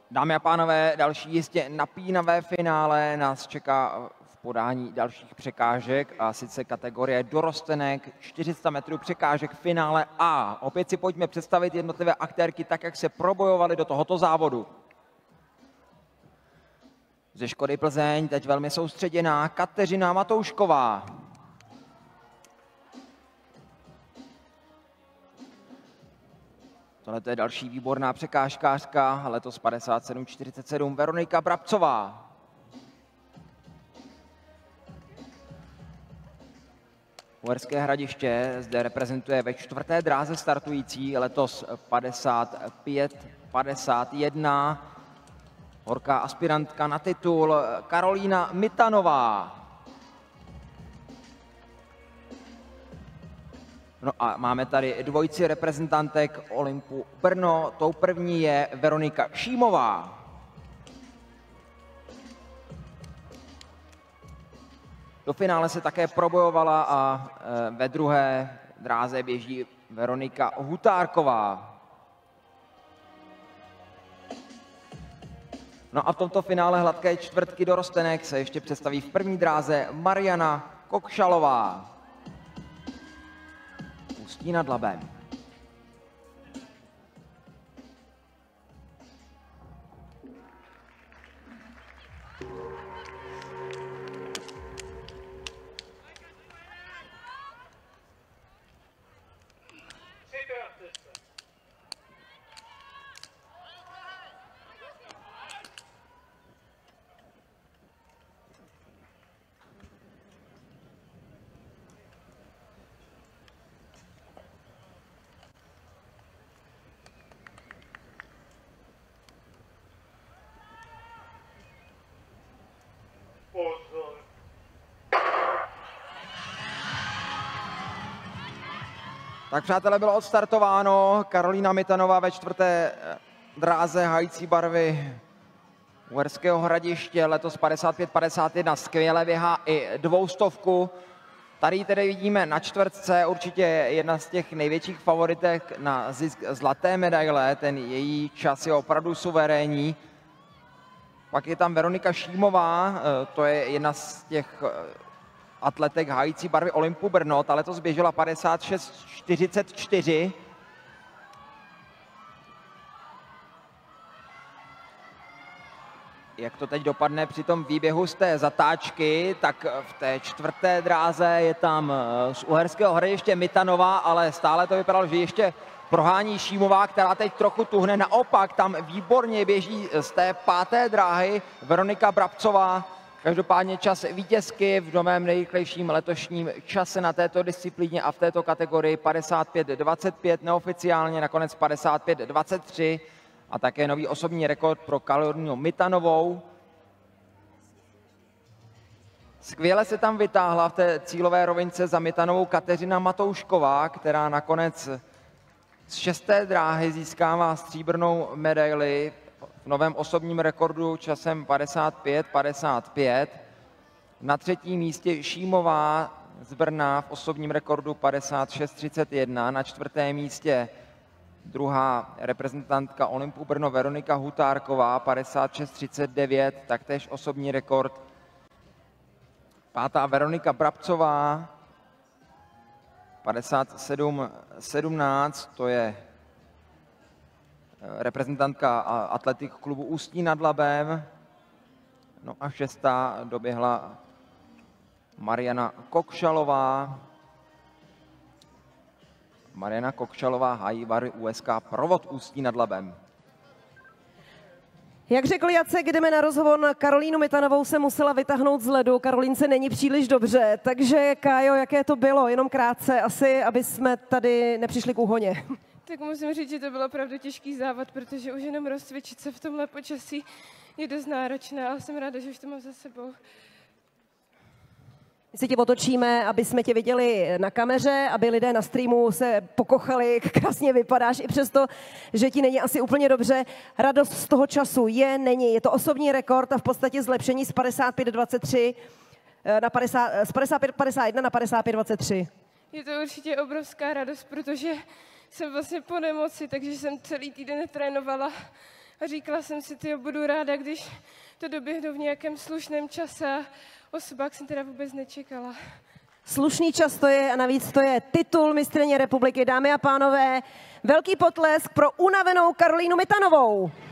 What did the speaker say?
Dámy a pánové, další jistě napínavé finále nás čeká v podání dalších překážek, a sice kategorie dorostenek, 400 metrů překážek finále A. Opět si pojďme představit jednotlivé aktérky tak, jak se probojovali do tohoto závodu. Ze Škody Plzeň teď velmi soustředěná Kateřina Matoušková. Tohle je další výborná překážkářka, letos 57,47, Veronika Brabcová. Uherské Hradiště zde reprezentuje ve čtvrté dráze startující, letos 55,51. Horká aspirantka na titul Karolína Mitanová. No a máme tady dvojici reprezentantek Olympu Brno. Tou první je Veronika Šímová. Do finále se také probojovala a ve druhé dráze běží Veronika Hutárková. No a v tomto finále hladké čtvrtky dorostenek se ještě představí v první dráze Mariana Kokšalová. Ústí nad Labem. Tak přátelé, bylo odstartováno. Karolína Mitanová ve čtvrté dráze hající barvy Uherského Hradiště, letos 55,51, skvěle běhá i 200. Tady tedy vidíme na čtvrtce, určitě jedna z těch největších favoritek na zisk zlaté medaile, ten její čas je opravdu suverénní. Pak je tam Veronika Šímová, to je jedna z těch atletek hájící barvy Olympu Brno, ta letos běžela 56,44. Jak to teď dopadne při tom výběhu z té zatáčky, tak v té čtvrté dráze je tam z Uherského Hradiště Mitanová, ale stále to vypadalo, že ještě prohání Šímová, která teď trochu tuhne. Naopak tam výborně běží z té páté dráhy Veronika Brabcová. Každopádně čas vítězky v novém nejrychlejším letošním čase na této disciplíně a v této kategorii 55,25, neoficiálně nakonec 55,23 a také nový osobní rekord pro Karolínu Mitanovou. Skvěle se tam vytáhla v té cílové rovince za Mitanovou Kateřina Matoušková, která nakonec z šesté dráhy získává stříbrnou medaili v novém osobním rekordu časem 55,55. Na třetím místě Šímová z Brna v osobním rekordu 56,31. Na čtvrtém místě druhá reprezentantka Olympu Brno Veronika Hutárková 56,39, taktéž osobní rekord. Pátá Veronika Brabcová 57,17, to je reprezentantka atletik klubu Ústí nad Labem. No a šestá doběhla Mariana Kokšalová. Mariana Kokšalová hájí barvy USK Provod Ústí nad Labem. Jak řekl Jacek, jdeme na rozhovor. Karolínu Mitanovou se musela vytáhnout z ledu. Karolínce není příliš dobře, takže Kájo, jaké to bylo? Jenom krátce asi, aby jsme tady nepřišli k úhoně. Tak musím říct, že to byl opravdu těžký závod, protože už jenom rozcvičit se v tomhle počasí je dost náročné, ale jsem ráda, že už to mám za sebou. My si tě otočíme, aby jsme tě viděli na kameře, aby lidé na streamu se pokochali, jak krásně vypadáš, i přesto, že ti není asi úplně dobře. Radost z toho času je, není. Je to osobní rekord a v podstatě zlepšení z 55,23 na 55,51 na 55,23. Je to určitě obrovská radost, protože jsem vlastně po nemoci, takže jsem celý týden netrénovala A říkala jsem si, tyjo, budu ráda, když to doběhnu v nějakém slušném čase. Osobák jsem teda vůbec nečekala. Slušný čas to je a navíc to je titul mistryně republiky. Dámy a pánové, velký potlesk pro unavenou Karolínu Mitanovou.